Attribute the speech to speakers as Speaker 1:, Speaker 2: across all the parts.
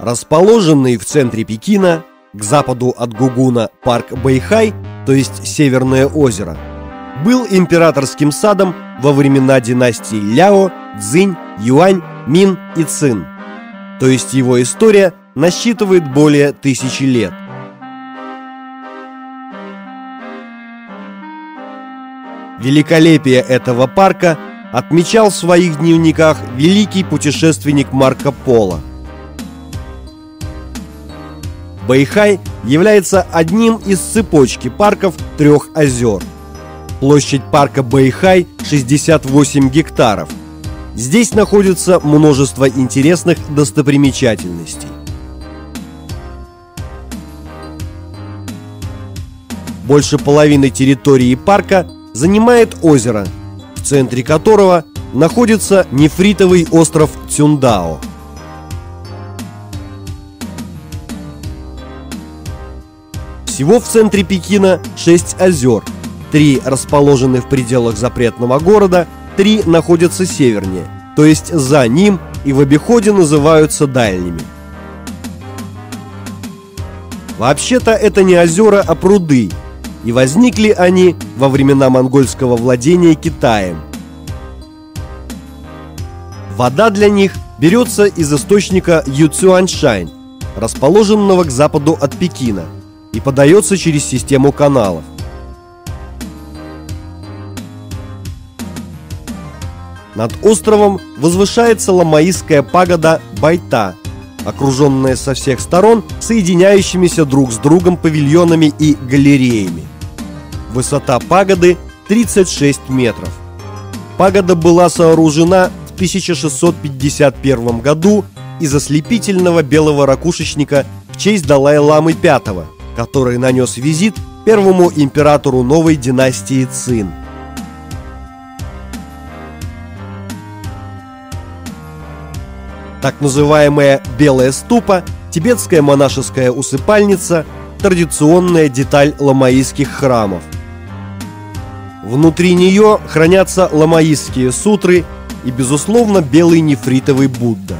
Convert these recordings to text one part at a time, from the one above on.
Speaker 1: Расположенный в центре Пекина, к западу от Гугуна, парк Бэйхай, то есть Северное озеро, был императорским садом во времена династий Ляо, Цзинь, Юань, Мин и Цин. То есть его история насчитывает более 1000 лет. Великолепие этого парка отмечал в своих дневниках великий путешественник Марко Поло. Бэйхай является одним из цепочки парков 3 озер. Площадь парка Бэйхай 68 гектаров. Здесь находится множество интересных достопримечательностей. Больше половины территории парка занимает озеро, в центре которого находится нефритовый остров Цюндао. Всего в центре Пекина 6 озер. 3 расположены в пределах запретного города, 3 находятся севернее, то есть за ним, и в обиходе называются дальними. Вообще-то это не озера, а пруды, и возникли они во времена монгольского владения Китаем. Вода для них берется из источника Юцюаньшань, расположенного к западу от Пекина, и подается через систему каналов. Над островом возвышается ламаистская пагода Байта, окруженная со всех сторон соединяющимися друг с другом павильонами и галереями. Высота пагоды 36 метров. Пагода была сооружена в 1651 году из ослепительного белого ракушечника в честь Далай-ламы V, который нанес визит первому императору новой династии Цин. Так называемая Белая ступа, тибетская монашеская усыпальница, традиционная деталь ламаистских храмов. Внутри нее хранятся ламаистские сутры и, безусловно, белый нефритовый Будда.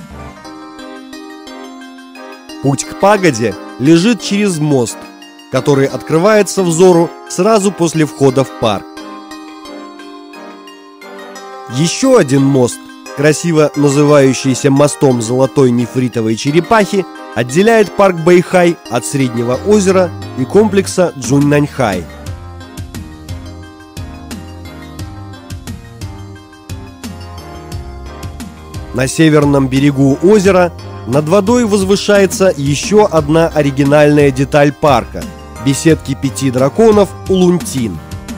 Speaker 1: Путь к пагоде лежит через мост, который открывается взору сразу после входа в парк. Еще один мост, красиво называющийся мостом Золотой нефритовой черепахи, отделяет парк Бэйхай от Среднего озера и комплекса Джуннаньхай. На северном берегу озера над водой возвышается еще одна оригинальная деталь парка – беседки 5 драконов Улунтин.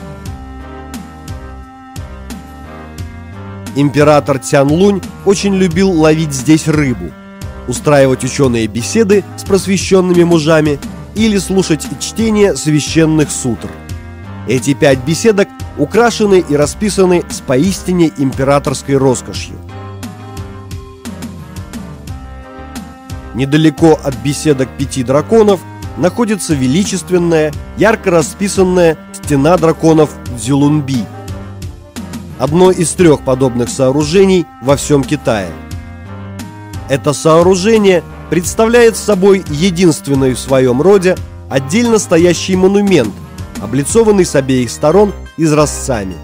Speaker 1: Император Цянлунь очень любил ловить здесь рыбу, устраивать ученые беседы с просвещенными мужами или слушать чтение священных сутр. Эти 5 беседок украшены и расписаны с поистине императорской роскошью. Недалеко от беседок 5 драконов находится величественная, ярко расписанная стена драконов Цзюлунби. Одно из 3 подобных сооружений во всем Китае. Это сооружение представляет собой единственный в своем роде отдельно стоящий монумент, облицованный с обеих сторон изразцами.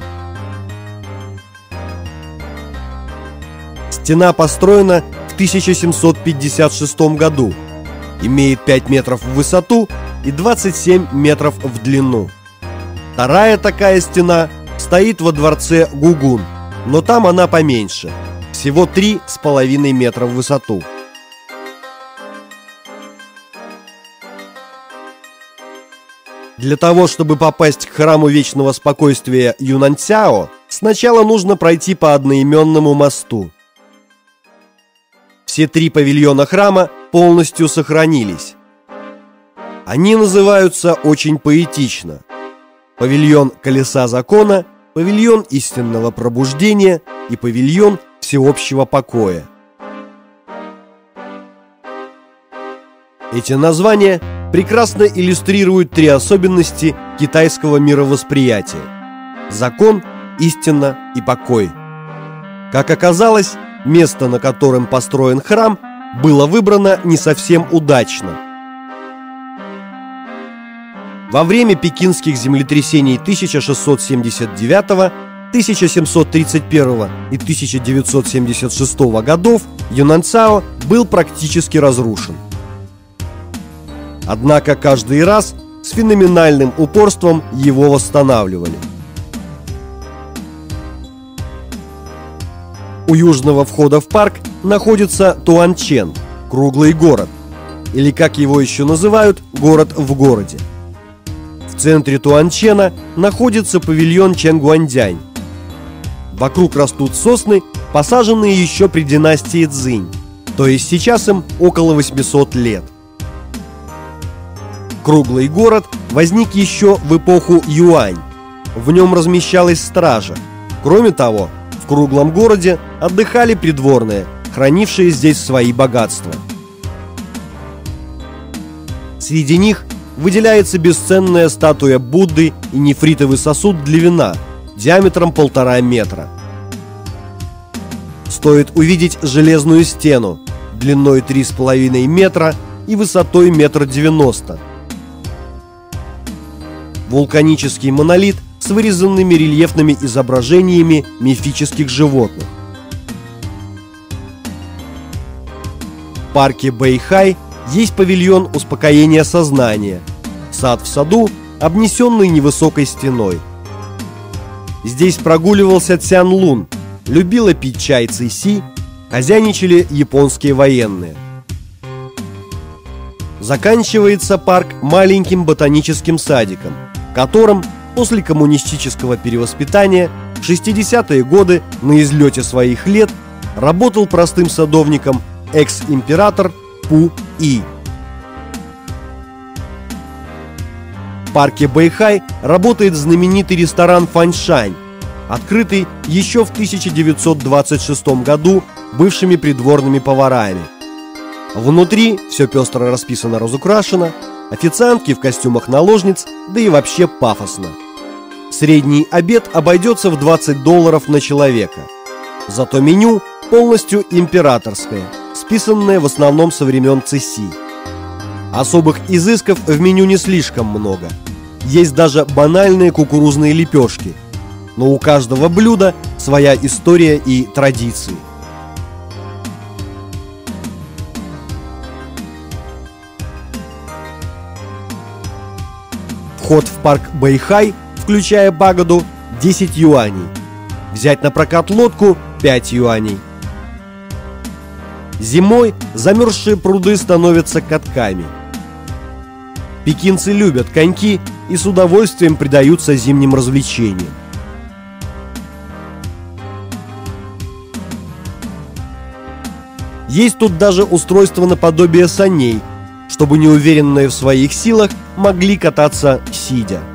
Speaker 1: Стена построена в 1756 году, имеет 5 метров в высоту и 27 метров в длину. Вторая такая стена стоит во дворце Гугун, но там она поменьше, всего 3,5 метра в высоту. Для того, чтобы попасть к храму вечного спокойствия Юнанцяо, сначала нужно пройти по одноименному мосту. Все 3 павильона храма полностью сохранились. Они называются очень поэтично: павильон колеса закона, павильон истинного пробуждения и павильон всеобщего покоя. Эти названия прекрасно иллюстрируют 3 особенности китайского мировосприятия: закон, истина и покой. Как оказалось, место, на котором построен храм, было выбрано не совсем удачно. Во время пекинских землетрясений 1679, 1731 и 1976 годов Юнаньцао был практически разрушен. Однако каждый раз с феноменальным упорством его восстанавливали. У южного входа в парк находится Туанчэн, круглый город, или, как его еще называют, город в городе. В центре Туанчэна находится павильон Чэнгуаньдянь. Вокруг растут сосны, посаженные еще при династии Цзинь, то есть сейчас им около 800 лет. Круглый город возник еще в эпоху Юань. В нем размещалась стража. Кроме того, в круглом городе отдыхали придворные, хранившие здесь свои богатства. Среди них выделяется бесценная статуя Будды и нефритовый сосуд для вина диаметром 1,5 метра. Стоит увидеть железную стену длиной 3,5 метра и высотой 1,90 м. Вулканический монолит с вырезанными рельефными изображениями мифических животных. В парке Бэйхай есть павильон успокоения сознания, сад в саду, обнесенный невысокой стеной. Здесь прогуливался Цян Лун, любила пить чай Цыси, хозяйничали японские военные. Заканчивается парк маленьким ботаническим садиком, в котором после коммунистического перевоспитания в 60-е годы на излете своих лет работал простым садовником экс-император Пу И. В парке Бэйхай работает знаменитый ресторан Фаньшань, открытый еще в 1926 году бывшими придворными поварами. Внутри все пестро расписано, разукрашено, официантки в костюмах наложниц, да и вообще пафосно. Средний обед обойдется в $20 на человека. Зато меню полностью императорское, списанное в основном со времен Цыси. Особых изысков в меню не слишком много. Есть даже банальные кукурузные лепешки. Но у каждого блюда своя история и традиции. Вход в парк Бэйхай, включая пагоду, 10 юаней. Взять на прокат лодку – 5 юаней. Зимой замерзшие пруды становятся катками. Пекинцы любят коньки и с удовольствием предаются зимним развлечениям. Есть тут даже устройство наподобие саней, чтобы неуверенные в своих силах могли кататься сидя.